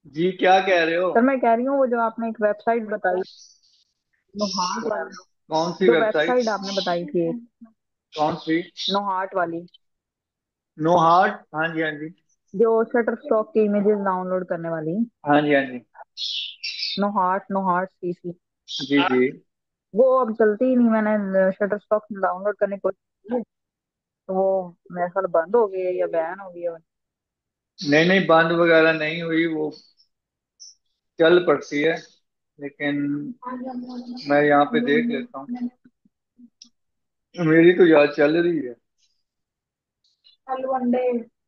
जी क्या कह रहे हो? सर मैं कह रही हूँ वो जो आपने एक वेबसाइट बताई, नोहाट वाली, कौन सी जो वेबसाइट? वेबसाइट आपने बताई थी एक, कौन सी? नोहाट वाली, नो हार्ट, हाँ जी हाँ जी। जो शटर स्टॉक की इमेजेस डाउनलोड करने वाली। हाँ जी हाँ जी। नोहाट नोहाट सीसी, जी जी। वो अब चलती ही नहीं। मैंने शटर स्टॉक डाउनलोड करने की कोशिश की, तो वो मेरे ख्याल बंद हो गई है या बैन हो गई है। नहीं नहीं, बंद वगैरह नहीं हुई वो, चल पड़ती है। लेकिन मैं यहाँ पे देख लेता हूँ। मेरी तो याद चल रही है। आलू अंडे।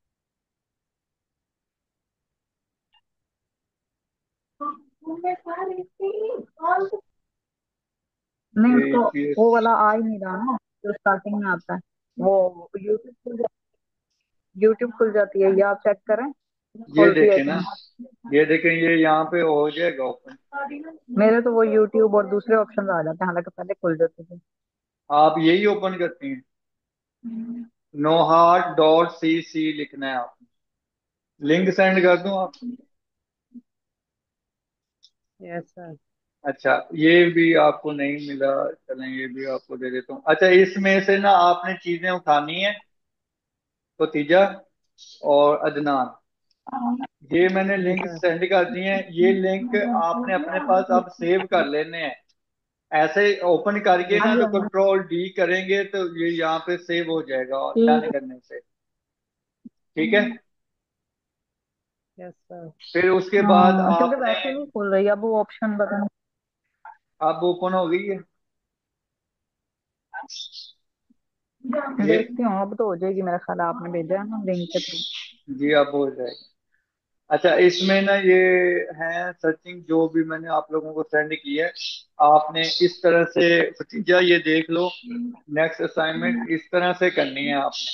नहीं, ये उसको चीज। वो वाला आ ही नहीं रहा ना जो स्टार्टिंग में आता है। वो यूट्यूब खुल जाती है, ये आप चेक करें, ये खोलती है देखें कि ना, नहीं। ये देखें, ये यहाँ पे हो जाएगा ओपन। मेरे तो वो यूट्यूब और दूसरे ऑप्शन आ जाते हैं, हालांकि पहले खुल जाते थे। आप यही ओपन करती हैं? nohat.cc लिखना है आपको। लिंक सेंड कर दूं आप? Yes sir. अच्छा, ये भी आपको नहीं मिला। चलें, ये भी आपको दे देता हूँ। अच्छा, इसमें से ना आपने चीजें उठानी है। भतीजा और अदनान, ये मैंने जी लिंक सर। सेंड कर दिए हैं। ये लिंक आपने अपने पास अब सेव कर लेने हैं। ऐसे ओपन करके हाँ ना, जी तो हाँ जी। कंट्रोल डी करेंगे तो ये यहाँ पे सेव हो जाएगा और ठीक डन है। करने से। ठीक है। Yes sir. फिर उसके बाद हाँ, क्योंकि आपने, वैसे नहीं खुल रही, अब वो ऑप्शन बता। अब ओपन हो गई है ये। देखती हूँ, अब तो हो जाएगी मेरा ख्याल, आपने भेजा है ना लिंक के थ्रू। जी, अब हो जाएगा। अच्छा, इसमें ना ये है सर्चिंग जो भी मैंने आप लोगों को सेंड की है। आपने इस तरह से, भतीजा ये देख लो, नेक्स्ट असाइनमेंट इस तरह से करनी है आपने।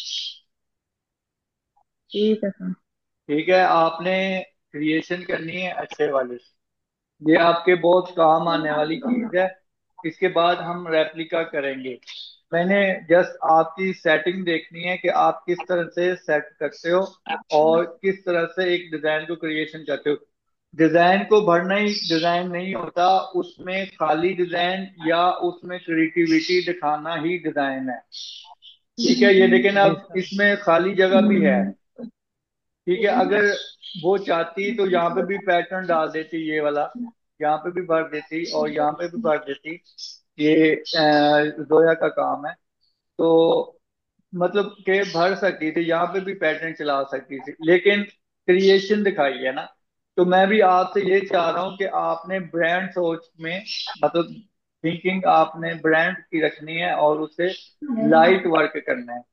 ठीक है सर। ठीक है, आपने क्रिएशन करनी है अच्छे वाली। ये आपके बहुत काम आने वाली चीज है। इसके बाद हम रेप्लिका करेंगे। मैंने जस्ट आपकी सेटिंग देखनी है कि आप किस तरह से सेट करते हो और किस तरह से एक डिजाइन को क्रिएशन करते हो। डिजाइन को भरना ही डिजाइन नहीं होता, उसमें खाली डिजाइन या उसमें क्रिएटिविटी दिखाना ही डिजाइन है। ठीक है, ये लेकिन जी अब सर। इसमें खाली जगह भी है। ठीक है, अगर वो चाहती तो यहाँ पे भी पैटर्न डाल देती, ये वाला यहाँ पे भी भर देती और यहाँ पे भी भर देती। ये जोया का काम है। तो मतलब के भर सकती थी, यहाँ पे भी पैटर्न चला सकती थी, लेकिन क्रिएशन दिखाई है ना। तो मैं भी आपसे ये चाह रहा हूँ कि आपने ब्रांड सोच में, मतलब थिंकिंग आपने ब्रांड की रखनी है और उसे लाइट वर्क करना है।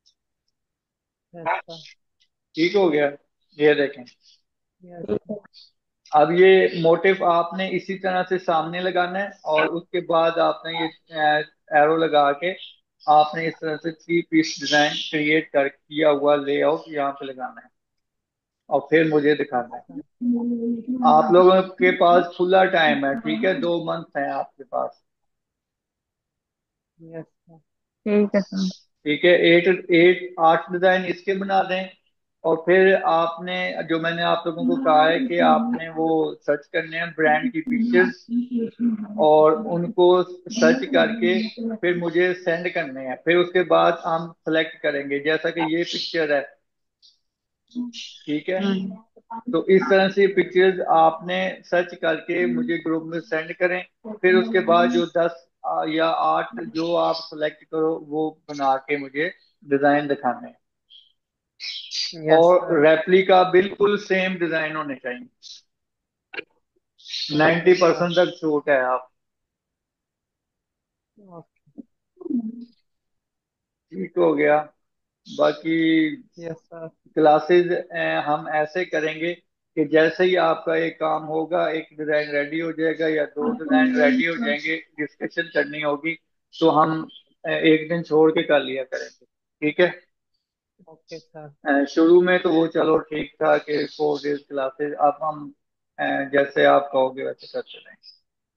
Yes sir. ठीक हो गया? ये देखें। यस। अब ये मोटिव आपने इसी तरह से सामने लगाना है और उसके बाद आपने ये एरो लगा के आपने इस तरह से थ्री पीस डिजाइन क्रिएट कर किया हुआ लेआउट यहाँ पे लगाना है और फिर मुझे दिखाना है। आप लोगों के पास खुला टाइम है, ठीक है, 2 मंथ है आपके पास। Yes sir. ठीक है सर। ठीक है, एट एट 8 डिजाइन इसके बना दें। और फिर आपने, जो मैंने आप लोगों को कहा है कि आपने वो सर्च करने हैं ब्रांड की पिक्चर्स और उनको सर्च करके फिर मुझे सेंड करने हैं। फिर उसके बाद हम सेलेक्ट करेंगे, जैसा कि ये पिक्चर है। ठीक है, हम्म। तो इस तरह से पिक्चर्स आपने सर्च करके मुझे ग्रुप में सेंड करें। फिर उसके बाद जो 10 या 8 जो आप सेलेक्ट करो वो बना के मुझे डिजाइन दिखाने हैं। यस और सर। रेप्लिका बिल्कुल सेम डिजाइन होने चाहिए। Okay 90% sir. तक छूट है आप। ठीक हो गया। बाकी यस सर। क्लासेस हम ऐसे करेंगे कि जैसे ही आपका एक काम होगा, एक डिजाइन रेडी हो जाएगा या 2 डिजाइन रेडी हो जाएंगे, डिस्कशन करनी होगी तो हम एक दिन छोड़ के कर लिया करेंगे। ठीक है। Okay sir. शुरू में तो वो चलो ठीक था कि 4 डेज क्लासेस, अब हम जैसे आप कहोगे वैसे करते रहेंगे।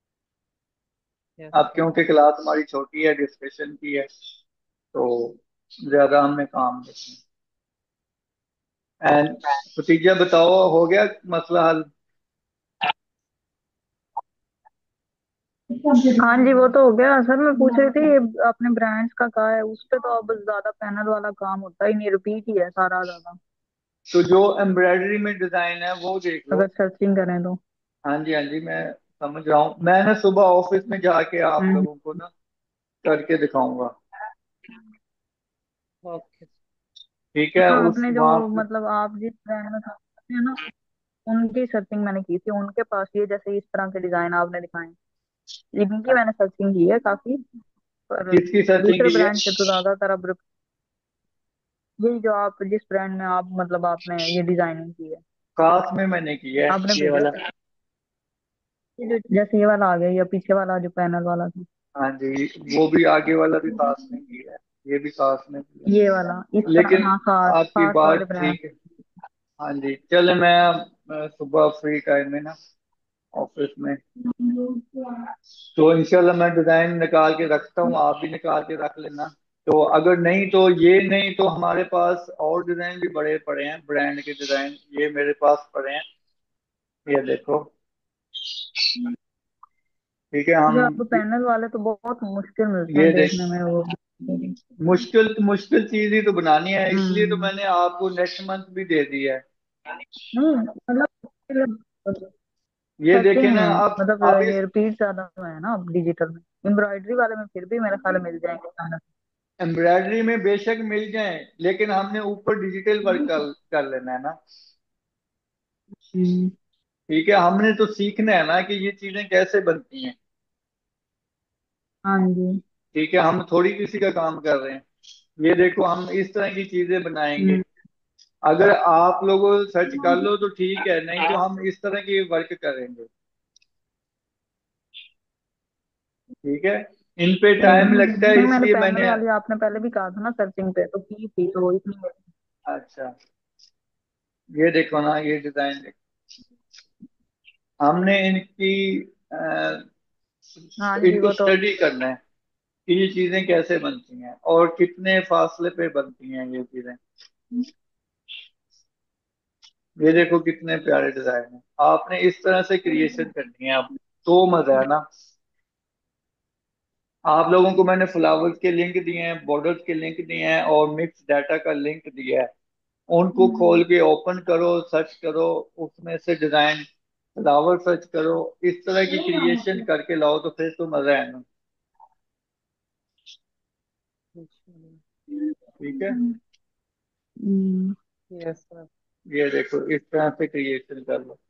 यस अब सर। क्योंकि क्लास हमारी छोटी है, डिस्कशन की है, तो ज्यादा हमने काम नहीं। एंड भतीजा बताओ, हो गया मसला हल? हाँ जी, वो तो हो गया सर। मैं पूछ रही थी ये अपने ब्रांड्स का कहा है, उस पे तो अब ज्यादा पैनल वाला काम होता ही नहीं, रिपीट ही है सारा ज्यादा, तो जो एम्ब्रॉयडरी में डिजाइन है वो देख लो। अगर सर्चिंग करें तो। हाँ जी हाँ जी, मैं समझ रहा हूँ। मैं ना सुबह ऑफिस में जाके आप हम्म। लोगों को ना करके दिखाऊंगा। ओके। ठीक है, हाँ, उस आपने जो वहां पे। मतलब आप जिस ब्रांड में काम करते हैं ना, उनकी सर्चिंग मैंने की थी, उनके पास ये जैसे इस तरह के डिजाइन आपने दिखाए, इनकी मैंने सर्चिंग की है काफी। पर किसकी सर्चिंग दूसरे की है? ब्रांड से तो ज्यादातर अब यही जो आप जिस ब्रांड में आप मतलब आपने ये डिजाइनिंग की है, खास में मैंने की है आपने ये भेजा वाला। था ये जैसे ये वाला आ गया या पीछे वाला जो पैनल वाला था, हाँ जी, वो भी आगे वाला भी खास में की है, ये भी खास में की है। ये वाला इस तरह, लेकिन हाँ, खास आपकी खास वाले बात ब्रांड। ठीक है। हाँ जी, चले मैं सुबह फ्री टाइम में ना ऑफिस में, तो इंशाल्लाह मैं डिजाइन निकाल के रखता हूँ, आप भी निकाल के रख लेना। तो अगर नहीं तो ये नहीं तो हमारे पास और डिजाइन भी बड़े पड़े हैं, ब्रांड के डिजाइन ये मेरे पास पड़े हैं। ये देखो, ठीक है जो हम। आपको पैनल वाले तो बहुत मुश्किल मिलते हैं ये देख, देखने में वो। मुश्किल मुश्किल चीज ही तो बनानी है, इसलिए तो हम्म। मैंने आपको नेक्स्ट मंथ भी दे दी है। नहीं मतलब ये करते देखे ना हैं, आप मतलब आप ये इस रिपीट ज्यादा है ना अब डिजिटल में। एम्ब्रॉयडरी वाले में फिर भी मेरे ख्याल में मिल जाएंगे खाना। एम्ब्रॉयडरी में बेशक मिल जाए, लेकिन हमने ऊपर डिजिटल वर्क कर लेना है ना। हम्म। ठीक है, हमने तो सीखना है ना कि ये चीजें कैसे बनती हैं। हाँ जी। ठीक है, हम थोड़ी किसी का काम कर रहे हैं। ये देखो, हम इस तरह की चीजें बनाएंगे। हम्म। अगर आप लोगों सर्च कर लो तो ठीक है, नहीं तो हम इस तरह की वर्क करेंगे। ठीक है, इन पे टाइम लगता है नहीं, मैंने इसलिए पैनल मैंने। वाली आपने पहले भी कहा था ना, सर्चिंग पे तो की थी, तो इसलिए। अच्छा, ये देखो ना, ये डिजाइन देखो, हमने इनकी हाँ जी, इनको वो तो। स्टडी करना है कि ये चीजें कैसे बनती हैं और कितने फासले पे बनती हैं ये चीजें। ये देखो कितने प्यारे डिजाइन है, आपने इस तरह से क्रिएशन करनी है अब, तो मजा है ना। आप लोगों को मैंने फ्लावर्स के लिंक दिए हैं, बॉर्डर्स के लिंक दिए हैं और मिक्स डाटा का लिंक दिया है। उनको खोल के ओपन करो, सर्च करो, उसमें से डिजाइन फ्लावर सर्च करो, इस तरह की क्रिएशन करके लाओ तो फिर तो मजा है ना। ठीक है, हम्म। Yes sir. ये देखो इस तरह से क्रिएशन कर लो,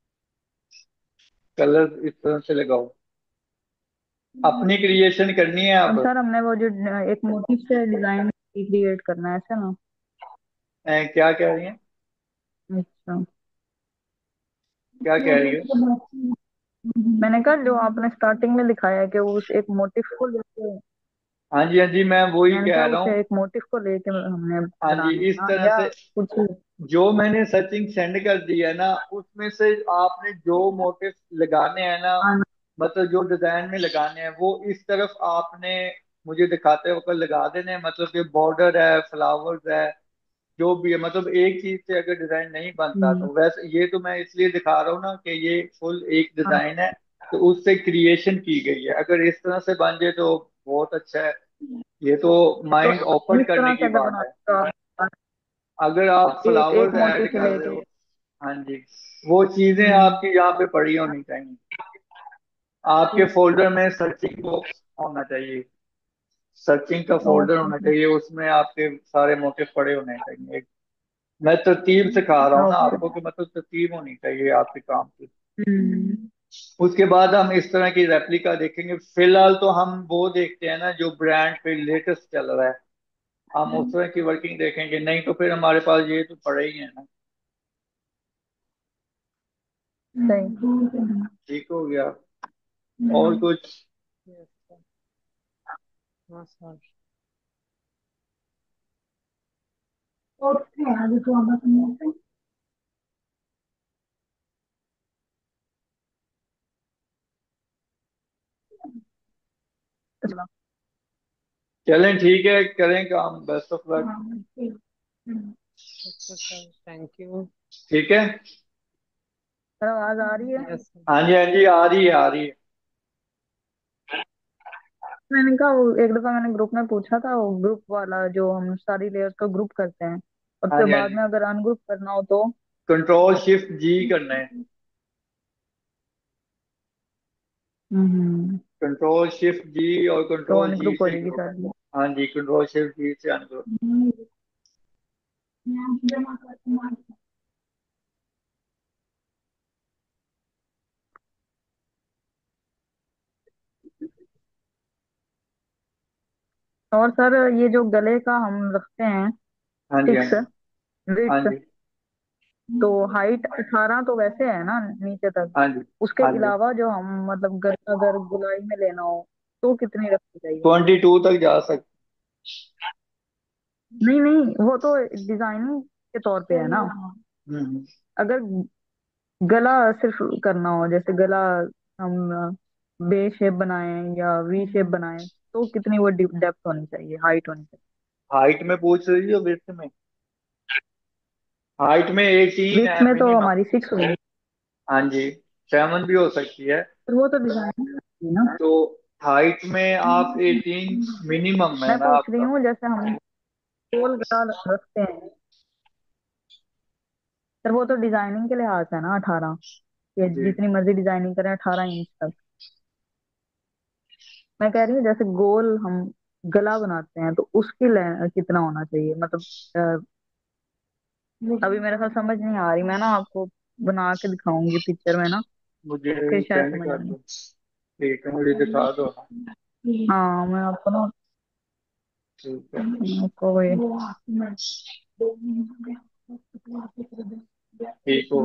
कलर इस तरह से लगाओ, अपनी क्रिएशन करनी है अब अब। सर हमने वो जो एक मोटिव से डिजाइन क्रिएट करना है ऐसा ना। क्या कह रही हैं? अच्छा। क्या कह रही है? मैंने कहा जो आपने स्टार्टिंग में दिखाया है कि वो उस एक मोटिव को लेके, हाँ जी हाँ जी, मैं वही मैंने कह कहा रहा उसे हूँ। एक मोटिव को लेके हमने हाँ जी, बनाना है इस ना, तरह या से कुछ। जो मैंने सर्चिंग सेंड कर दी है ना, उसमें से आपने जो मोटिव लगाने हैं ना, हाँ। मतलब जो डिजाइन में लगाने हैं वो इस तरफ आपने मुझे दिखाते वक्त लगा देने हैं। मतलब कि बॉर्डर है, फ्लावर्स है, जो भी है, मतलब एक चीज से अगर डिजाइन नहीं बनता हम्म। तो वैसे ये तो मैं इसलिए दिखा रहा हूँ ना कि ये फुल एक हाँ। डिजाइन है, तो उससे क्रिएशन की गई है। अगर इस तरह से बन जाए तो बहुत अच्छा है। ये तो तो माइंड ओपन इस करने तरह की से अगर बात है। बनाते हो आप, अगर आप एक एक फ्लावर्स मोटिव ऐड से कर रहे लेके। हो, हाँ जी, वो चीजें हम्म। आपकी यहाँ पे पड़ी होनी चाहिए। आपके फोल्डर में सर्चिंग बॉक्स होना चाहिए, सर्चिंग का फोल्डर ओके। होना चाहिए, उसमें आपके सारे मोटिव पड़े होने चाहिए। मैं तरतीब सिखा रहा हूँ ना ओके। आपको, कि मतलब तरतीब होनी चाहिए आपके काम की। हम्म। उसके बाद हम इस तरह की रेप्लिका देखेंगे। फिलहाल तो हम वो देखते हैं ना जो ब्रांड पे लेटेस्ट चल रहा है, हम उस तरह की वर्किंग देखेंगे, नहीं तो फिर हमारे पास ये तो पड़े ही है ना। सही। ठीक हो गया? और कुछ? Yes sir. हाँ सर। ओके, आगे तो आप बताइए। चलो। चलें, ठीक है, करें काम, बेस्ट ऑफ लक। हाँ, ठीक। हम्म। Okay sir, thank you. ठीक है। सर, आवाज आ रही है? Yes sir. हाँ जी हाँ जी, आ रही है आ रही है। मैंने कहा वो एक दफा मैंने ग्रुप में पूछा था, वो ग्रुप वाला जो हम सारी लेयर्स को ग्रुप करते हैं और हाँ फिर जी, हाँ बाद जी। में अगर अनग्रुप करना हो तो। कंट्रोल शिफ्ट जी करना है। हम्म। कंट्रोल शिफ्ट जी और तो कंट्रोल जी अनग्रुप हो से जाएगी ग्रुप। सारी। हाँ जी, कंट्रोल शिफ्ट जी से अनग्रुप। और सर ये जो गले का हम रखते हैं हाँ जी, हाँ फिक्स जी। हाँ विड्थ, जी, तो हाइट 18 तो वैसे है ना नीचे तक। हाँ जी। उसके हाँ जी, अलावा जो हम मतलब अगर गुलाई में लेना हो तो कितनी रखनी चाहिए? 22 तक जा सकते। नहीं नहीं, वो तो डिजाइनिंग के तौर पे है ना। हम्म। अगर गला सिर्फ करना हो, जैसे गला हम बे शेप बनाएं या वी शेप बनाएं, तो कितनी वो डेप्थ होनी चाहिए, हाइट होनी चाहिए? हाइट में पूछ रही हो विड्थ में? हाइट में 18 विड्थ है में तो मिनिमम। हमारी 6 होगी। हाँ जी, 7 भी हो सकती है। फिर वो तो डिजाइनिंग है ना। तो हाइट में आप 18 मिनिमम है मैं ना पूछ रही आपका? हूँ जैसे हम गोल गला रखते हैं, फिर वो तो डिजाइनिंग के लिहाज है ना 18, ये जी। जितनी मर्जी डिजाइनिंग करें 18 इंच तक। मैं कह रही हूँ जैसे गोल हम गला बनाते हैं तो उसकी कितना होना चाहिए मतलब। अभी मेरे साथ समझ नहीं आ रही, मैं ना आपको बना के दिखाऊंगी पिक्चर में ना, मुझे फिर शायद सेंड समझ कर आएगी। दो। ठीक है, मुझे दिखा दो। हाँ मैं आपको ना, ठीक है। आपको ये ठीक हो।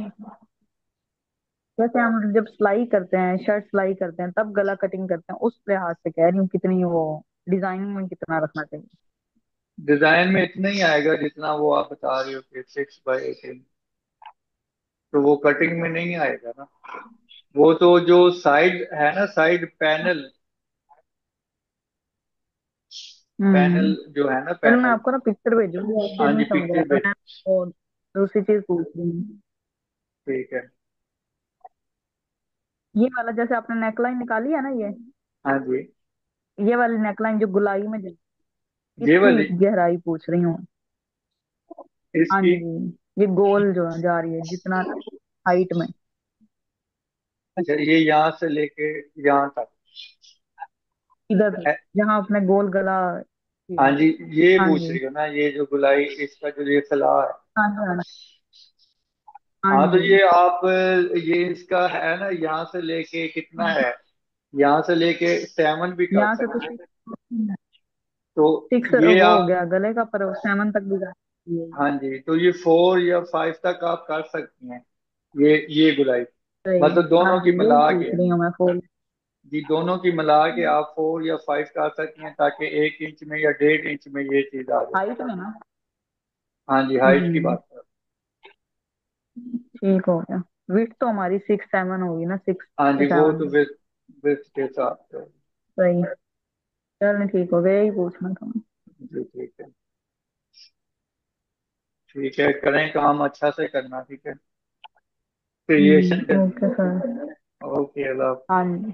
जैसे हम जब सिलाई करते हैं, शर्ट सिलाई करते हैं, तब गला कटिंग करते हैं, उस लिहाज से कह रही हूँ कितनी वो डिजाइनिंग में कितना रखना चाहिए। डिजाइन में इतना ही आएगा जितना वो आप बता रहे हो कि 6/18। तो वो कटिंग में नहीं आएगा ना। वो तो जो साइड है ना, साइड पैनल, पैनल हम्म। जो है ना, चलो मैं पैनल। आपको ना पिक्चर भेजूंगी, आपको हाँ नहीं जी, समझ पिक्चर आया भेज। मैं आपको दूसरी चीज पूछ रही हूँ। ठीक है। ये वाला जैसे आपने नेकलाइन निकाली है ना, हाँ जी। ये वाली नेकलाइन जो गुलाई में ये इसकी वाली, गहराई पूछ रही हूँ। हाँ इसकी। जी, ये गोल जो जा रही है जितना हाइट में, अच्छा, ये यहाँ से लेके यहाँ तक इधर तक है। जहाँ आपने गोल गला किया हाँ है। जी, ये हाँ पूछ जी, रही हो ना, ये जो गुलाई, इसका जो ये फैला है। हाँ जी, हाँ जी, हाँ हाँ, तो जी। ये आप, ये इसका है ना, यहाँ से लेके कितना है, यहाँ से लेके 7 भी कर यहाँ से तो सकते हैं। 6, तो 6 ये वो हो आप, गया गले का, पर 7 तक भी जा सकती है। हाँ जी, तो ये 4 या 5 तक आप कर सकती हैं। ये गुलाई, सही। मतलब हाँ दोनों जी, की यही मिला पूछ के। रही हूँ मैं, फुल जी, दोनों की मिला के आप 4 या 5 कर सकती हैं, ताकि 1 इंच में या 1.5 इंच में ये चीज आ जाए। हाइट में ना। हाँ जी, हाइट की हम्म। बात कर। ठीक हो गया। विड्थ तो हमारी 6 7 होगी ना, सिक्स हाँ या जी, वो तो 7। विथ के साथ तो। सही। चल ठीक हो गया, यही पूछना था। जी, ठीक है। ठीक है, करें काम अच्छा से करना, ठीक है। क्रिएशन करनी ओके है। सर। ओके, अल्लाह। हाँ जी।